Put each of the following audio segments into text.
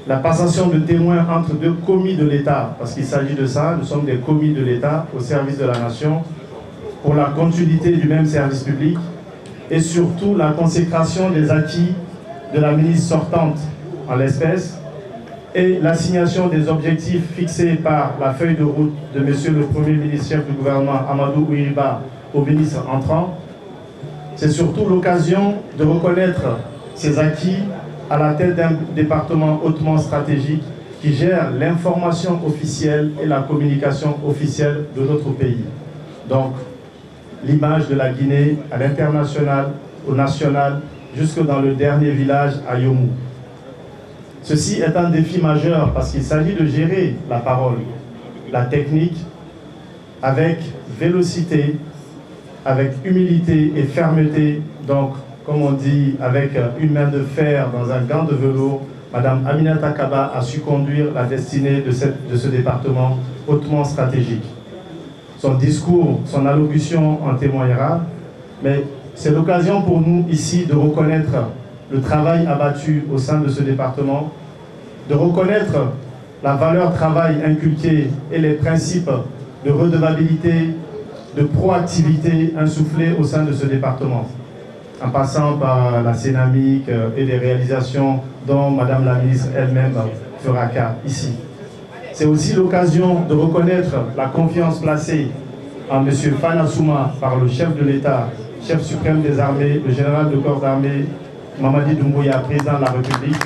la passation de témoins entre deux commis de l'État, parce qu'il s'agit de ça, nous sommes des commis de l'État au service de la nation, pour la continuité du même service public, et surtout la consécration des acquis de la ministre sortante en l'espèce, et l'assignation des objectifs fixés par la feuille de route de Monsieur le Premier ministre chef du gouvernement Amadou Ouiriba au ministre entrant. C'est surtout l'occasion de reconnaître ces acquis à la tête d'un département hautement stratégique qui gère l'information officielle et la communication officielle de notre pays. Donc, l'image de la Guinée à l'international, au national, jusque dans le dernier village à Yomou. Ceci est un défi majeur parce qu'il s'agit de gérer la parole, la technique, avec vélocité, avec humilité et fermeté, donc, comme on dit, avec une main de fer dans un gant de velours. Madame Aminata Kaba a su conduire la destinée de ce département hautement stratégique. Son discours, son allocution en témoignera, mais c'est l'occasion pour nous ici de reconnaître le travail abattu au sein de ce département, de reconnaître la valeur travail inculquée et les principes de redevabilité, de proactivité insufflés au sein de ce département, en passant par la Cénamique et les réalisations dont Madame la ministre elle-même fera cas ici. C'est aussi l'occasion de reconnaître la confiance placée en M. Fana Souma par le chef de l'État, chef suprême des armées, le général de corps d'armée, Mamadi Doumbouya, président de la République,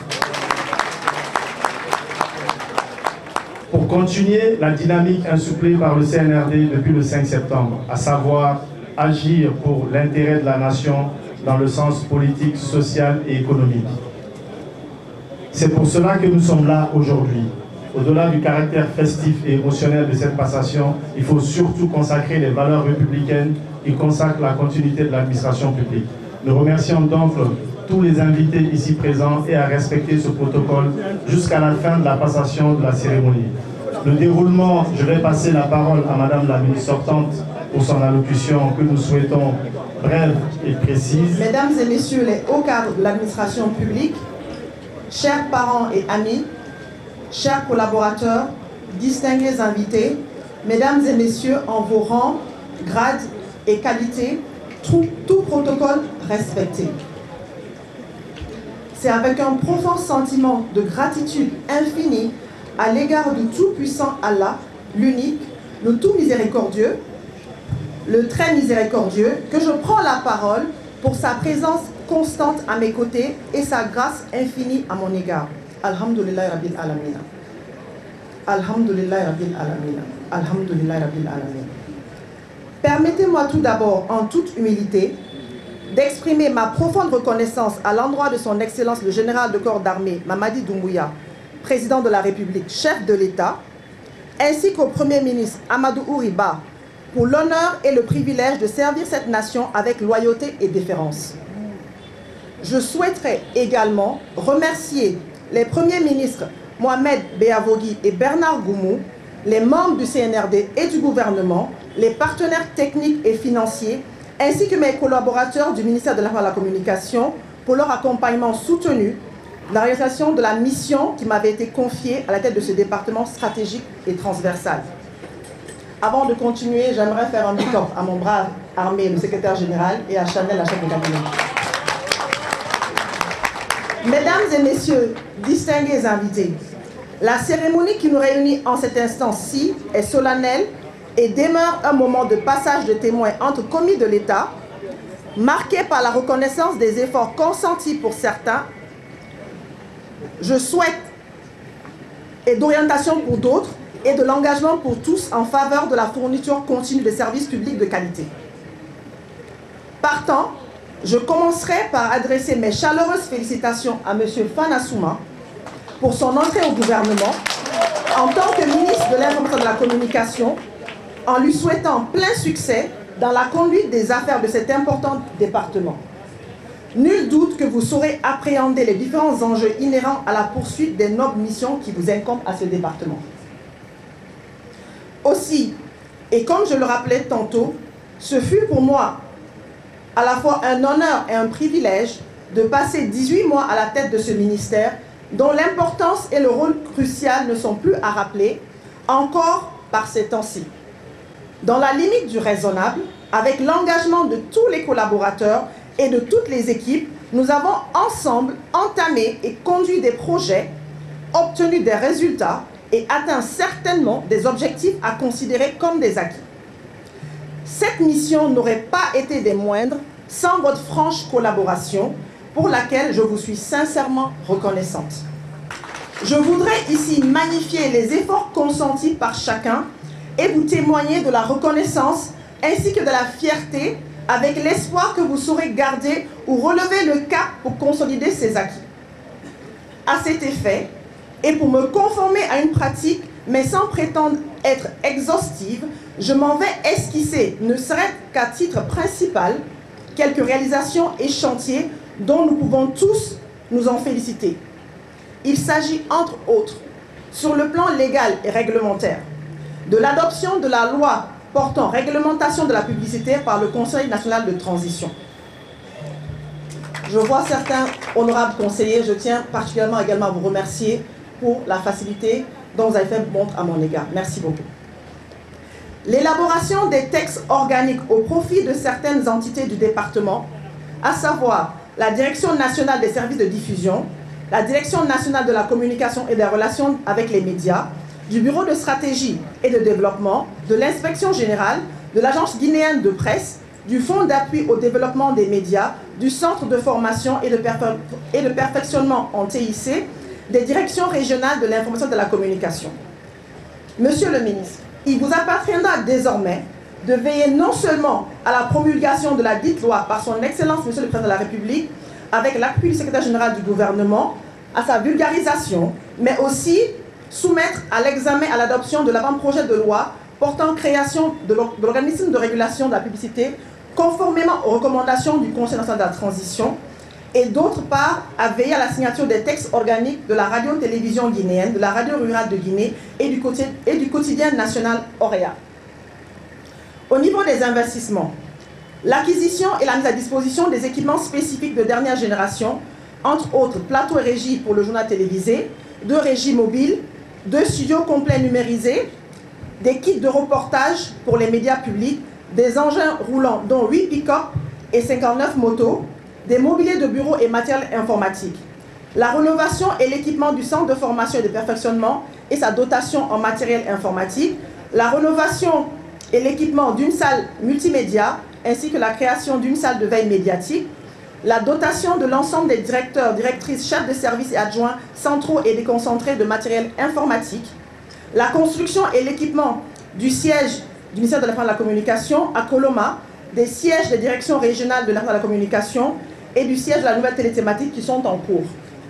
pour continuer la dynamique insoufflée par le CNRD depuis le 5 septembre, à savoir agir pour l'intérêt de la nation dans le sens politique, social et économique. C'est pour cela que nous sommes là aujourd'hui. Au-delà du caractère festif et émotionnel de cette passation, il faut surtout consacrer les valeurs républicaines qui consacrent la continuité de l'administration publique. Nous remercions donc tous les invités ici présents et à respecter ce protocole jusqu'à la fin de la passation de la cérémonie. Le déroulement, je vais passer la parole à Madame la ministre sortante pour son allocution que nous souhaitons brève et précise. Mesdames et messieurs les hauts cadres de l'administration publique, chers parents et amis, chers collaborateurs, distingués invités, mesdames et messieurs en vos rangs, grades et qualités, tout protocole respecté. C'est avec un profond sentiment de gratitude infinie à l'égard du tout-puissant Allah, l'unique, le tout miséricordieux, le très miséricordieux, que je prends la parole pour sa présence constante à mes côtés et sa grâce infinie à mon égard. Alhamdulillah Rabbil Alamina. Alhamdulillah Rabbil Alamina. Alhamdulillah Rabbil Alamina. Permettez-moi tout d'abord, en toute humilité, d'exprimer ma profonde reconnaissance à l'endroit de son Excellence le général de corps d'armée Mamadi Doumbouya, président de la République, chef de l'État, ainsi qu'au Premier ministre Amadou Ouriba, pour l'honneur et le privilège de servir cette nation avec loyauté et déférence. Je souhaiterais également remercier les premiers ministres Mohamed Beavogui et Bernard Goumou, les membres du CNRD et du gouvernement, les partenaires techniques et financiers, ainsi que mes collaborateurs du ministère de la Communication pour leur accompagnement soutenu de la réalisation de la mission qui m'avait été confiée à la tête de ce département stratégique et transversal. Avant de continuer, j'aimerais faire un big up à mon brave Armé, le secrétaire général, et à Chanel, la chef de cabinet. Mesdames et messieurs, distingués invités, la cérémonie qui nous réunit en cet instant-ci est solennelle et demeure un moment de passage de témoins entre commis de l'État, marqué par la reconnaissance des efforts consentis pour certains, je souhaite, et d'orientation pour d'autres, et de l'engagement pour tous en faveur de la fourniture continue de services publics de qualité. Partant, je commencerai par adresser mes chaleureuses félicitations à M. Fana Souma pour son entrée au gouvernement en tant que ministre de l'Information et de la Communication, en lui souhaitant plein succès dans la conduite des affaires de cet important département. Nul doute que vous saurez appréhender les différents enjeux inhérents à la poursuite des nobles missions qui vous incombent à ce département. Aussi, et comme je le rappelais tantôt, ce fut pour moi à la fois un honneur et un privilège de passer 18 mois à la tête de ce ministère dont l'importance et le rôle crucial ne sont plus à rappeler, encore par ces temps-ci. Dans la limite du raisonnable, avec l'engagement de tous les collaborateurs et de toutes les équipes, nous avons ensemble entamé et conduit des projets, obtenu des résultats et atteint certainement des objectifs à considérer comme des acquis. Cette mission n'aurait pas été des moindres sans votre franche collaboration, pour laquelle je vous suis sincèrement reconnaissante. Je voudrais ici magnifier les efforts consentis par chacun et vous témoigner de la reconnaissance ainsi que de la fierté avec l'espoir que vous saurez garder ou relever le cap pour consolider ces acquis. À cet effet, et pour me conformer à une pratique, mais sans prétendre être exhaustive, je m'en vais esquisser, ne serait-ce qu'à titre principal, quelques réalisations et chantiers dont nous pouvons tous nous en féliciter. Il s'agit, entre autres, sur le plan légal et réglementaire, de l'adoption de la loi portant réglementation de la publicité par le Conseil national de transition. Je vois certains honorables conseillers, je tiens particulièrement également à vous remercier pour la facilité dont vous avez fait montre à mon égard. Merci beaucoup. L'élaboration des textes organiques au profit de certaines entités du département, à savoir la Direction nationale des services de diffusion, la Direction nationale de la communication et des relations avec les médias, du Bureau de stratégie et de développement, de l'Inspection générale, de l'Agence guinéenne de presse, du Fonds d'appui au développement des médias, du Centre de formation et de perfectionnement en TIC, des directions régionales de l'information et de la communication. Monsieur le ministre, il vous appartiendra désormais de veiller non seulement à la promulgation de la dite loi par son Excellence Monsieur le Président de la République, avec l'appui du secrétaire général du gouvernement, à sa vulgarisation, mais aussi soumettre à l'examen et à l'adoption de l'avant-projet de loi portant création de l'organisme de régulation de la publicité conformément aux recommandations du Conseil national de la transition, et d'autre part à veiller à la signature des textes organiques de la radio-télévision guinéenne, de la radio rurale de Guinée et du quotidien national Orea. Au niveau des investissements, l'acquisition et la mise à disposition des équipements spécifiques de dernière génération, entre autres plateaux et régies pour le journal télévisé, 2 régies mobiles, 2 studios complets numérisés, des kits de reportage pour les médias publics, des engins roulants dont 8 pick-up et 59 motos, des mobiliers de bureau et matériel informatique, la rénovation et l'équipement du centre de formation et de perfectionnement et sa dotation en matériel informatique, la rénovation et l'équipement d'une salle multimédia, ainsi que la création d'une salle de veille médiatique, la dotation de l'ensemble des directeurs, directrices, chefs de service et adjoints centraux et déconcentrés de matériel informatique, la construction et l'équipement du siège du ministère de la Communication à Coloma, des sièges des directions régionales de la communication et du siège de la nouvelle téléthématique qui sont en cours.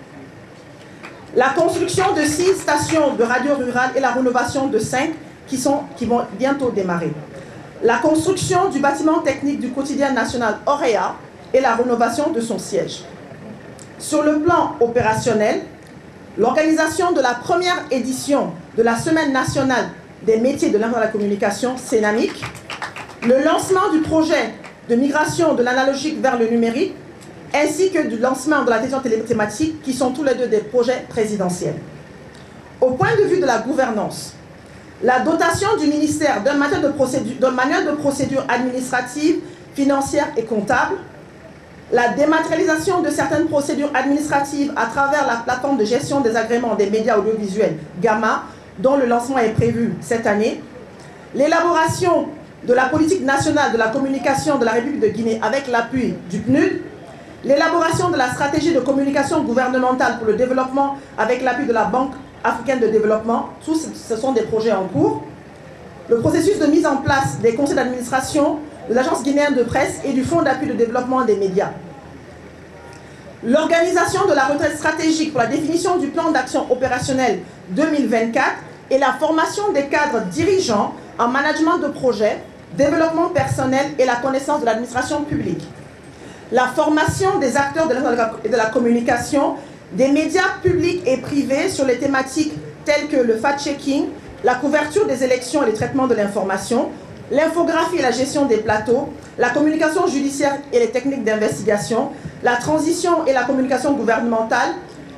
La construction de 6 stations de radio rurale et la rénovation de 5 qui vont bientôt démarrer. La construction du bâtiment technique du quotidien national Orea et la rénovation de son siège. Sur le plan opérationnel, l'organisation de la première édition de la Semaine nationale des métiers de l'information et de la communication, SENAMIC, le lancement du projet de migration de l'analogique vers le numérique, ainsi que du lancement de la télévision téléthématique, qui sont tous les deux des projets présidentiels. Au point de vue de la gouvernance, la dotation du ministère d'un manuel de procédure administrative, financière et comptable, la dématérialisation de certaines procédures administratives à travers la plateforme de gestion des agréments des médias audiovisuels Gamma, dont le lancement est prévu cette année, l'élaboration de la politique nationale de la communication de la République de Guinée avec l'appui du PNUD, l'élaboration de la stratégie de communication gouvernementale pour le développement avec l'appui de la Banque africaine de développement, tous ce sont des projets en cours, le processus de mise en place des conseils d'administration de l'Agence guinéenne de presse et du Fonds d'appui de développement des médias, l'organisation de la retraite stratégique pour la définition du plan d'action opérationnel 2024 et la formation des cadres dirigeants en management de projet, développement personnel et la connaissance de l'administration publique, la formation des acteurs de la communication, des médias publics et privés sur les thématiques telles que le fact-checking, la couverture des élections et le traitement de l'information, l'infographie et la gestion des plateaux, la communication judiciaire et les techniques d'investigation, la transition et la communication gouvernementale,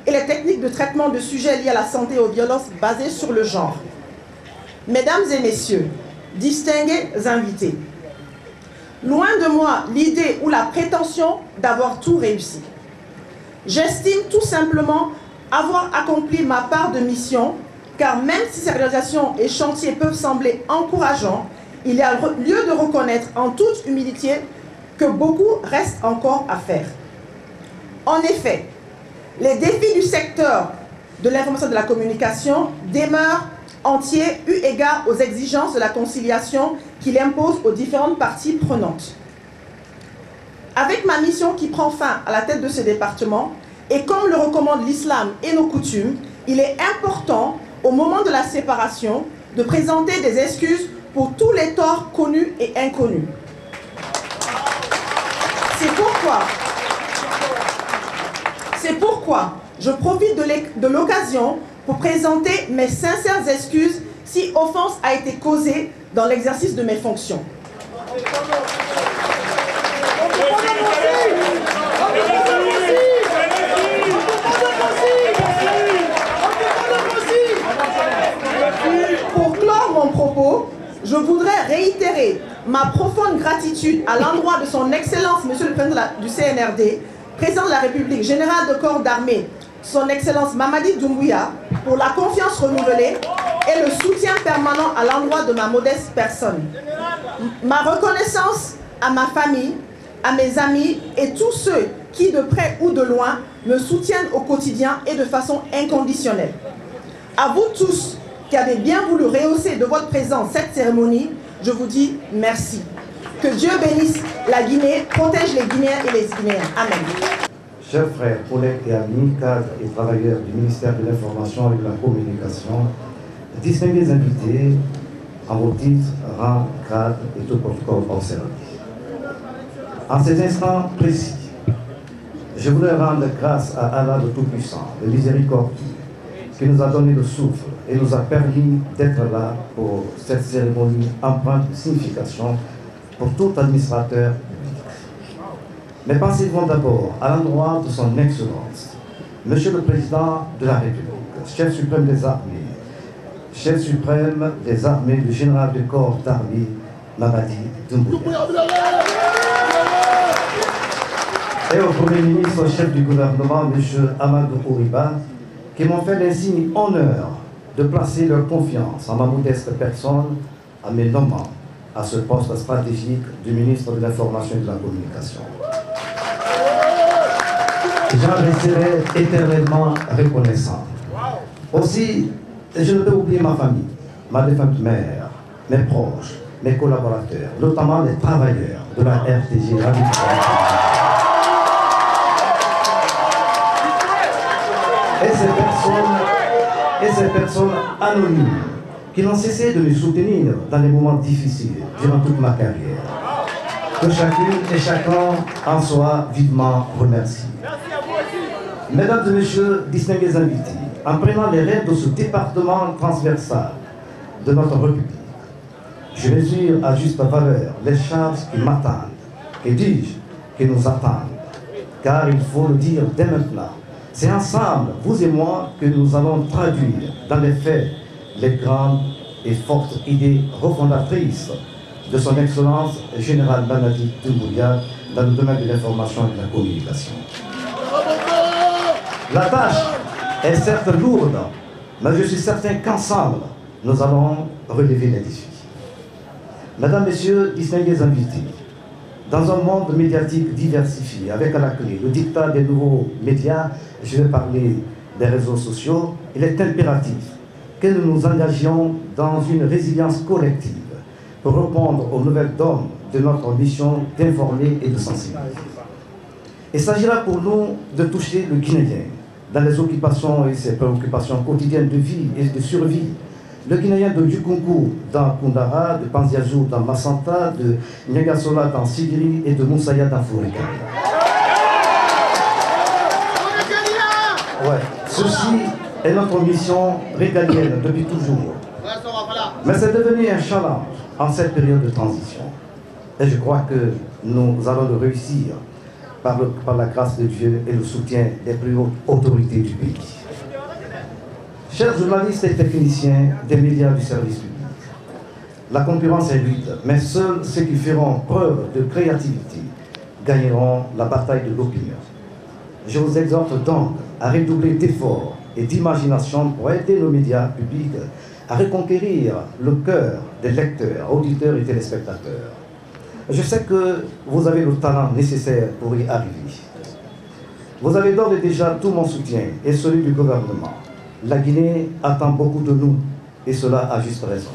et les techniques de traitement de sujets liés à la santé et aux violences basées sur le genre. Mesdames et messieurs, distingués invités, loin de moi l'idée ou la prétention d'avoir tout réussi. J'estime tout simplement avoir accompli ma part de mission, car même si ces réalisations et chantiers peuvent sembler encourageants, il y a lieu de reconnaître en toute humilité que beaucoup reste encore à faire. En effet, les défis du secteur de l'information et de la communication demeurent entiers eu égard aux exigences de la conciliation qu'il impose aux différentes parties prenantes. Avec ma mission qui prend fin à la tête de ce département, et comme le recommande l'islam et nos coutumes, il est important, au moment de la séparation, de présenter des excuses pour tous les torts connus et inconnus. C'est pourquoi je profite de l'occasion pour présenter mes sincères excuses si offense a été causée dans l'exercice de mes fonctions. Pour clore mon propos, je voudrais réitérer ma profonde gratitude à l'endroit de son Excellence, Monsieur le Président du CNRD, Président de la République, Général de corps d'armée, son Excellence Mamadi Doumbouya, pour la confiance renouvelée et le soutien permanent à l'endroit de ma modeste personne. Ma reconnaissance à ma famille, à mes amis et tous ceux qui, de près ou de loin, me soutiennent au quotidien et de façon inconditionnelle. À vous tous qui avez bien voulu rehausser de votre présence cette cérémonie, je vous dis merci. Que Dieu bénisse la Guinée, protège les Guinéens et les Guinéens. Amen. Chers frères, collègues et amis, cadres et travailleurs du ministère de l'Information et de la Communication, distingués invités, en vos titres, rang, grade et tout protocole observé. En ces instants précis, je voudrais rendre grâce à Allah le Tout-Puissant, le miséricordieux, qui nous a donné le souffle et nous a permis d'être là pour cette cérémonie empreinte de signification pour tout administrateur public. Mes pensées vont d'abord à l'endroit de son Excellence, Monsieur le Président de la République, chef suprême des armées, chef suprême des armées, le général de corps d'armée, Mamadi Doumbouya. Et au Premier ministre, chef du gouvernement, M. Amadou Ouriba, qui m'ont fait l'insigne honneur de placer leur confiance en ma modeste personne en me nommant à ce poste stratégique du ministre de l'Information et de la Communication. J'en resterai éternellement reconnaissant. Aussi, je ne peux oublier ma famille, ma défunte mère, mes proches, mes collaborateurs, notamment les travailleurs de la RTG, la et ces personnes anonymes qui n'ont cessé de me soutenir dans les moments difficiles durant toute ma carrière. Que chacune et chacun en soit vivement remercié. Mesdames et messieurs, distingués invités, en prenant les rênes de ce département transversal de notre République, je mesure à juste valeur les charges qui m'attendent, et dis-je, qui nous attendent. Car il faut le dire dès maintenant, c'est ensemble, vous et moi, que nous allons traduire dans les faits les grandes et fortes idées refondatrices de son Excellence Général Mamadi Doumbouya dans le domaine de l'information et de la communication. La tâche est certes lourde, mais je suis certain qu'ensemble, nous allons relever les défis. Mesdames, Messieurs, distingués invités, dans un monde médiatique diversifié, avec à la clé le dictat des nouveaux médias, je vais parler des réseaux sociaux, il est impératif que nous nous engagions dans une résilience collective pour répondre aux nouvelles donnes de notre mission d'informer et de sensibiliser. Il s'agira pour nous de toucher le Guinéen dans les occupations et ses préoccupations quotidiennes de vie et de survie. Le Guinéen de Yukunku dans Koundara, de Panziazou dans Massanta, de Niagasola dans Sigiri et de Moussaya dans Foureka. Ouais, ceci est notre mission régalienne depuis toujours. Mais c'est devenu un challenge en cette période de transition. Et je crois que nous allons le réussir par la grâce de Dieu et le soutien des plus hautes autorités du pays. Chers journalistes et techniciens des médias du service public, la concurrence est rude, mais seuls ceux qui feront preuve de créativité gagneront la bataille de l'opinion. Je vous exhorte donc à redoubler d'efforts et d'imagination pour aider nos médias publics à reconquérir le cœur des lecteurs, auditeurs et téléspectateurs. Je sais que vous avez le talent nécessaire pour y arriver. Vous avez d'ores et déjà tout mon soutien et celui du gouvernement. La Guinée attend beaucoup de nous, et cela à juste raison.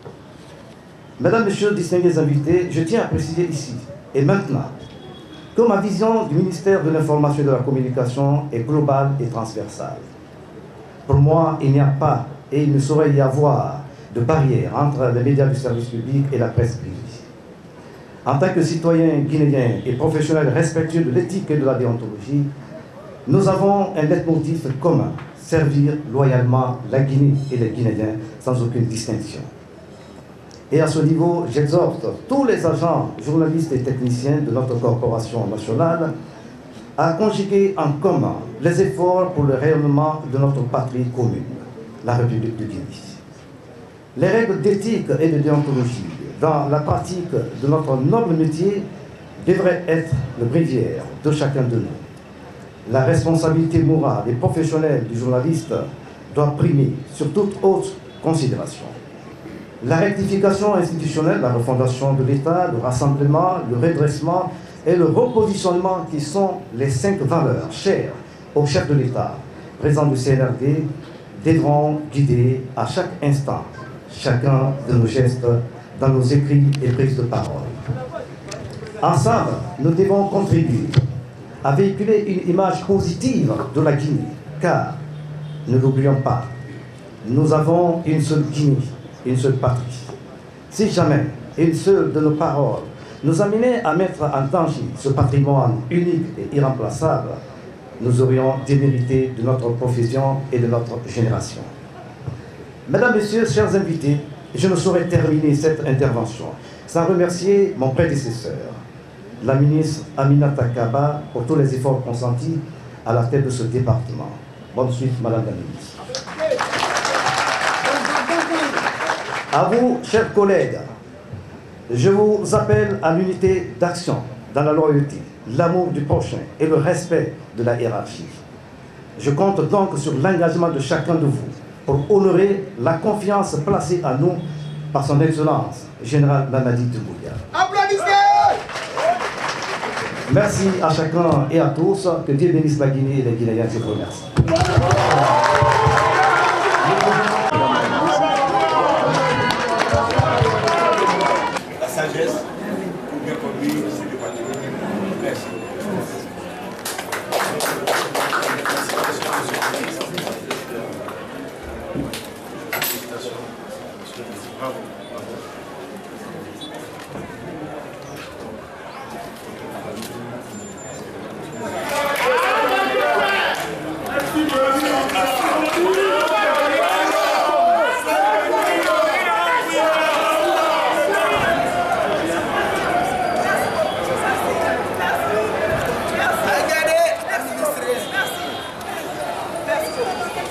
Mesdames, Messieurs, distingués invités, je tiens à préciser ici et maintenant que ma vision du ministère de l'Information et de la Communication est globale et transversale. Pour moi, il n'y a pas et il ne saurait y avoir de barrière entre les médias du service public et la presse privée. En tant que citoyens guinéens et professionnels respectueux de l'éthique et de la déontologie, nous avons un leitmotiv commun: servir loyalement la Guinée et les Guinéens sans aucune distinction. Et à ce niveau, j'exhorte tous les agents, journalistes et techniciens de notre corporation nationale à conjuguer en commun les efforts pour le rayonnement de notre patrie commune, la République de Guinée. Les règles d'éthique et de déontologie dans la pratique de notre noble métier devraient être le bréviaire de chacun de nous. La responsabilité morale et professionnelle du journaliste doit primer sur toute autre considération. La rectification institutionnelle, la refondation de l'État, le rassemblement, le redressement et le repositionnement qui sont les 5 valeurs chères au chef de l'État, président du CNRD, devront guider à chaque instant chacun de nos gestes dans nos écrits et prises de parole. Ensemble, nous devons contribuer à véhiculer une image positive de la Guinée, car, ne l'oublions pas, nous avons une seule Guinée, une seule patrie. Si jamais une seule de nos paroles nous amenait à mettre en danger ce patrimoine unique et irremplaçable, nous aurions démérité de notre profession et de notre génération. Mesdames, Messieurs, chers invités, je ne saurais terminer cette intervention sans remercier mon prédécesseur, la ministre Aminata Kaba, pour tous les efforts consentis à la tête de ce département. Bonne suite, Madame la ministre. À vous, chers collègues, je vous appelle à l'unité d'action dans la loyauté, l'amour du prochain et le respect de la hiérarchie. Je compte donc sur l'engagement de chacun de vous pour honorer la confiance placée à nous par son Excellence, Général Mamadi Doumbouya. Applaudissez! Merci à chacun et à tous. Que Dieu bénisse la Guinée et les Guinéens. Je vous remercie. La sagesse pour bien conduire ce département. Merci. Bravo.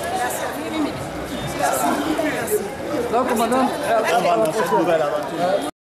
Donc, madame,